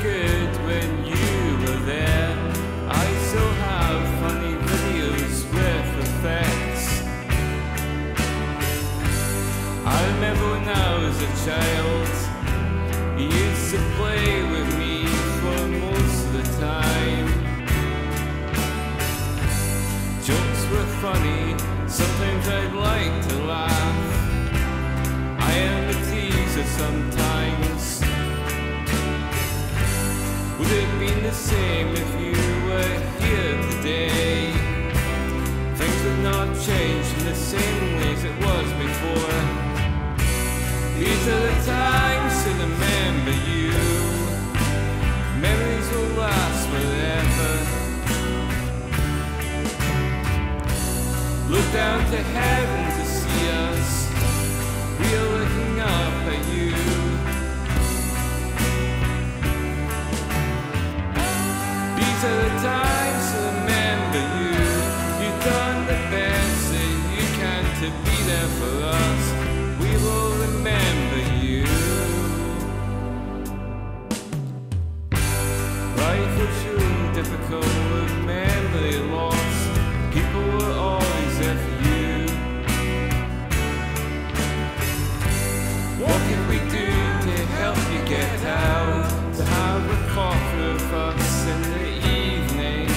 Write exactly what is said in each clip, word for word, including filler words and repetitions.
good when you were there. I still have funny videos with effects. I remember when I was a child, you used to play with me for most of the time. Jokes were funny, sometimes I'd like to laugh. I am a teaser sometimes. Would it have been the same if you were here today? Things would not change in the same ways it was before. These are the times to remember you. Memories will last forever. Look down to heaven to see us. We are looking up at you. These are the times to remember you. You've done the best that you can to be there for us. We will remember you. Life was surely difficult with memory loss. People were always there for you. What can we do to help you get out? To have a coffee with us in the evening.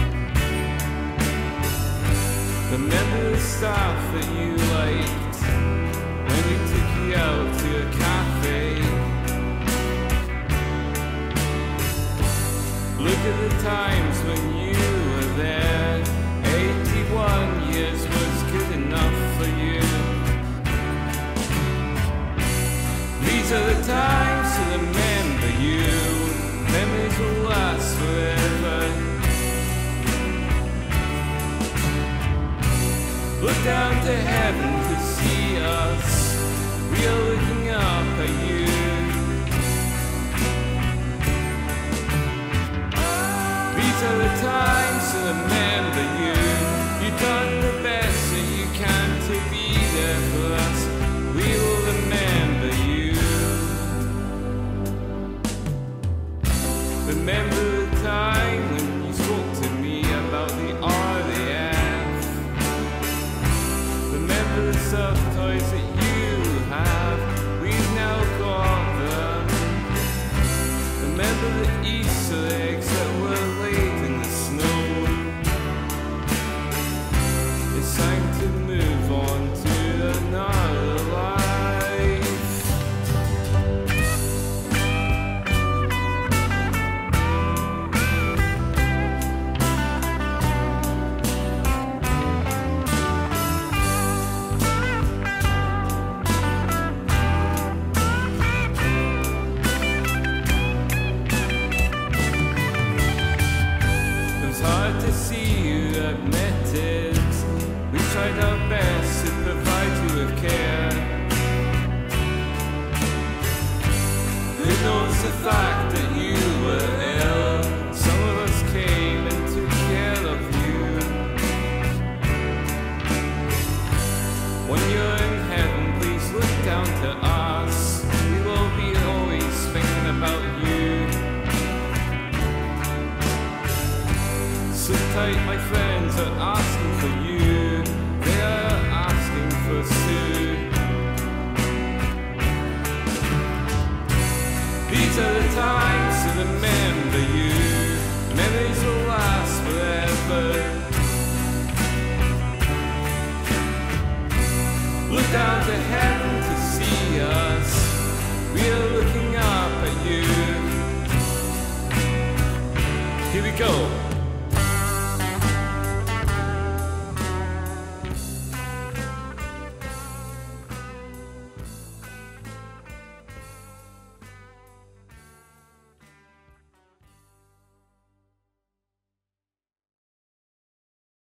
Remember the stuff that you liked when we took you out to a cafe. Look at the times when you were there. Eighty-one years was good enough for you. These are the times to remember you. Memories will last forever. Look down to heaven to see us. We are looking up at you. These are the times to remember you. You've done the best that you can to be there for us. We will remember you. Remember the time when you spoke to me about the R A F. Remember the soft toys that you have. We've now got them. Remember the Easter eggs that were laid in the snow. It's time to move on to another life. Hard to see you admit it. We tried our best to provide you with care. Who knows the fact that you were ill? Some of us came and took care of you. When you're in heaven, please look down to us. We will be always thinking about you. Sit tight, my friends are asking for you. They are asking for Sue. These are the times to remember you. Memories will last forever. Look down to heaven to see us. We are looking up at you. Here we go.